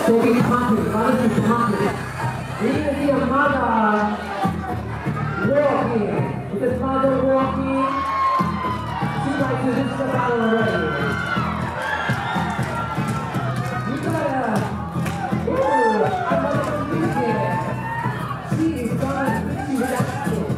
Taking pumping, mother is pumping. We need to see a mother walking. Is the mother walking? She's like to this battle already. You gotta, I'm gonna believe it. She is gonna beat you with that shit.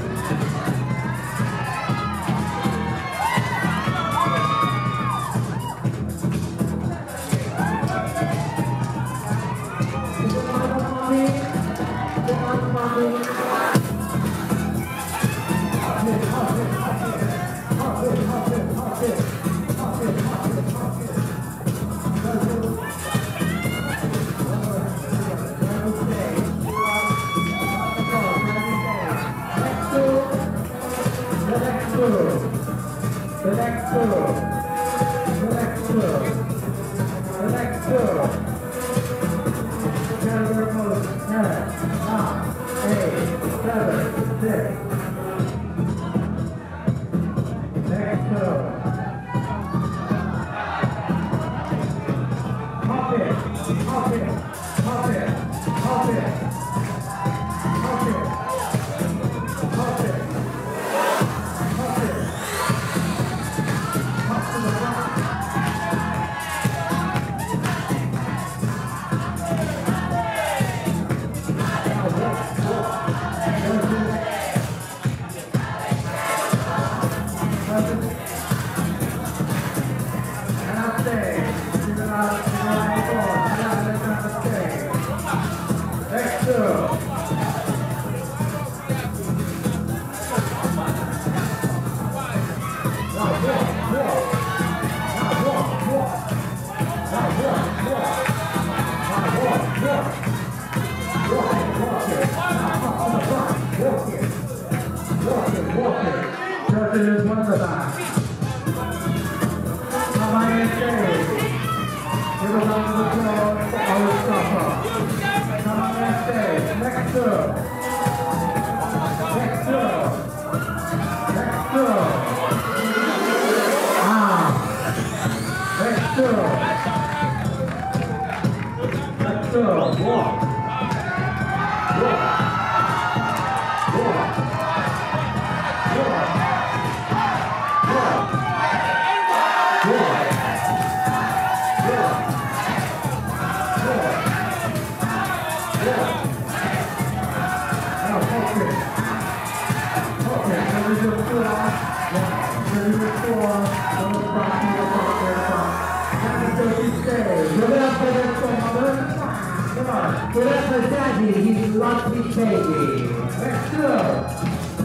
He's lucky baby. Next up.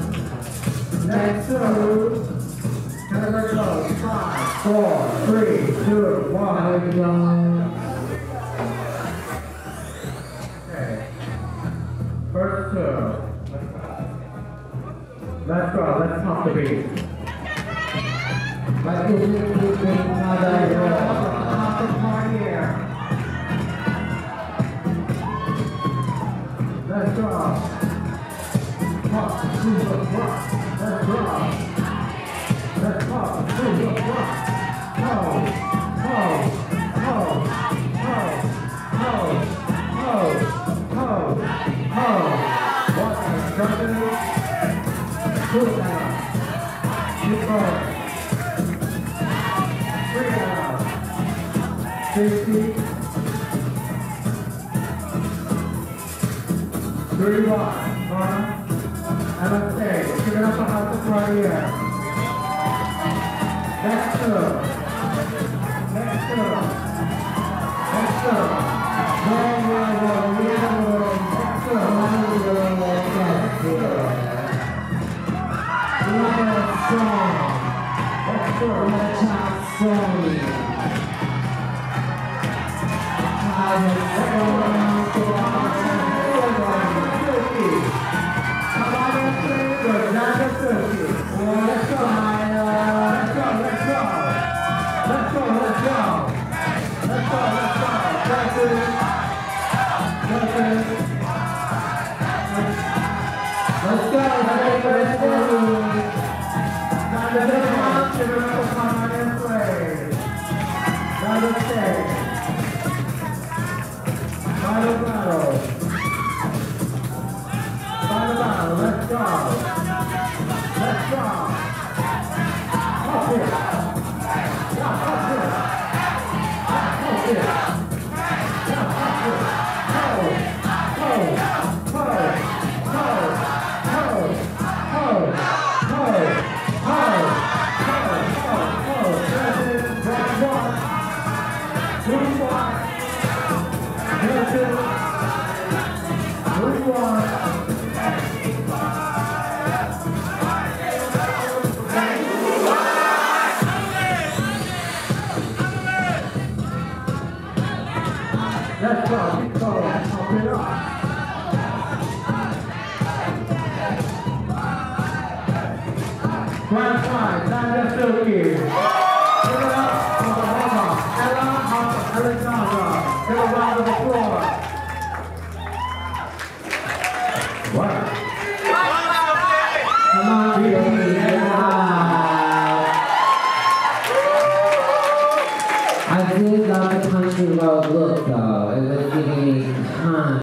Next up. Let's go. 5, 4, 3, 2, 1. There we go. Okay. First two. Let's go. Let's pump the beat. Let's do another roll. Here. Let's go. Pop to the front. Let's go. Let's pop to the front. Ho, ho, ho, ho, ho, ho, ho, ho. One instruction. Two down. Keep going. 3 down. 50. 3, 1, and let's stay. Give it up for House right here. Next up. Next up. Next up. Next up. Grand Prix, Tanya Silky. Give it up for the mama, Ella Alexandra. Give a round of applause. What? Come on, baby. I did love the country road look though. It was giving me time.